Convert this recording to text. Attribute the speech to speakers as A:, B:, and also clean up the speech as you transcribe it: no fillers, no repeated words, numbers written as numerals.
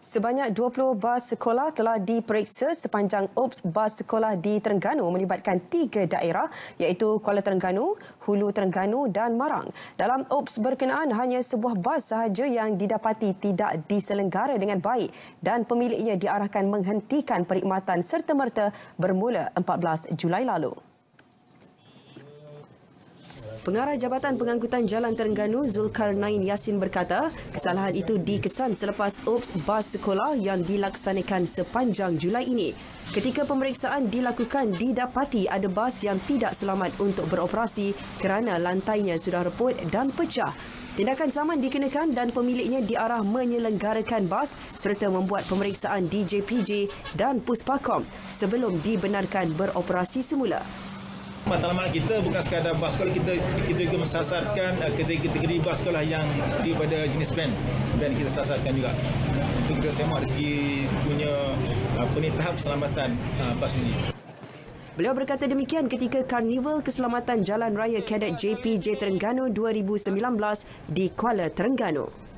A: Sebanyak 20 bas sekolah telah diperiksa sepanjang UPS bas sekolah di Terengganu melibatkan 3 daerah iaitu Kuala Terengganu, Hulu Terengganu dan Marang. Dalam UPS berkenaan, hanya sebuah bas sahaja yang didapati tidak diselenggara dengan baik dan pemiliknya diarahkan menghentikan perkhidmatan serta-merta bermula 14 Julai lalu. Pengarah Jabatan Pengangkutan Jalan Terengganu, Zulkarnain Yassin berkata, kesalahan itu dikesan selepas UPS bas sekolah yang dilaksanakan sepanjang Julai ini. Ketika pemeriksaan dilakukan, didapati ada bas yang tidak selamat untuk beroperasi kerana lantainya sudah reput dan pecah. Tindakan saman dikenakan dan pemiliknya diarah menyelenggarakan bas serta membuat pemeriksaan di JPJ dan Puspakom sebelum dibenarkan beroperasi semula.
B: Matlamat kita bukan sekadar bas sekolah, kita juga mensasarkan kategori bas sekolah yang daripada jenis van kita sasarkan juga. Untuk kita semak dari segi punya tahap keselamatan bas ini.
A: Beliau berkata demikian ketika Karnival Keselamatan Jalan Raya Kadet JPJ Terengganu 2019 di Kuala Terengganu.